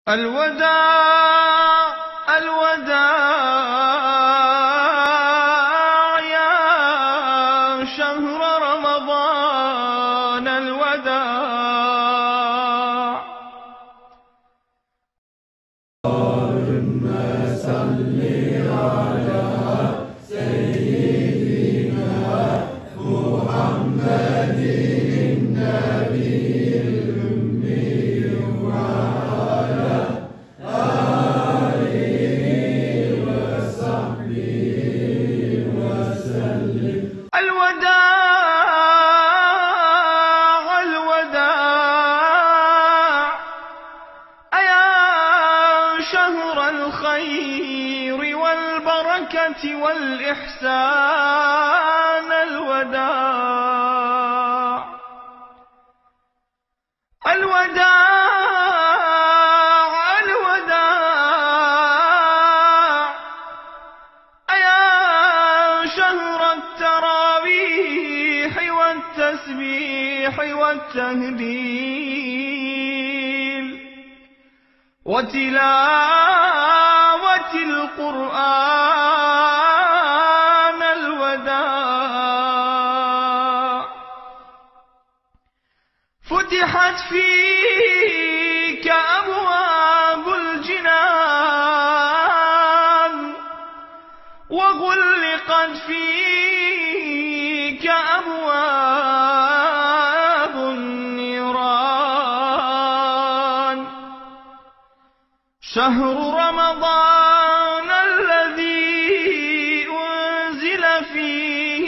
الوداع الوداع يا شهر رمضان الوداع. اللهم صل على سيدنا محمد النبي الأمي وعلى آله وصحبه وسلم. الوداع الوداع أيا شهر الخير والبركة والإحسان الوداع الوداع الوداع أيا شهر التراويح والتسبيح والتهليل وتلاوة القرآن الوداع. فتحت فيك أبواب الجنان وغلقت فيك أبواب النيران. شهر رمضان الذي أنزل فيه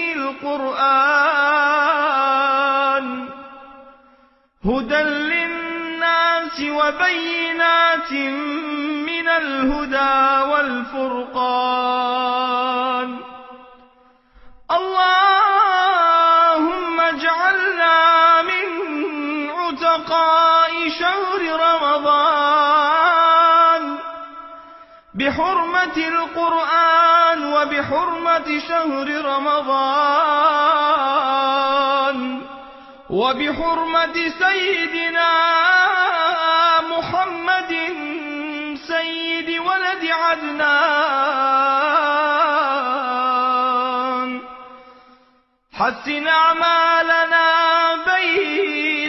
القرآن هدى للناس وبينات من الهدى والفرقان. اللهم اجعلنا من عتقاء شهر رمضان بحرمة القرآن وبحرمة شهر رمضان وبحرمة سيدنا محمد سيد ولد عدنان. حسن أعمالنا بين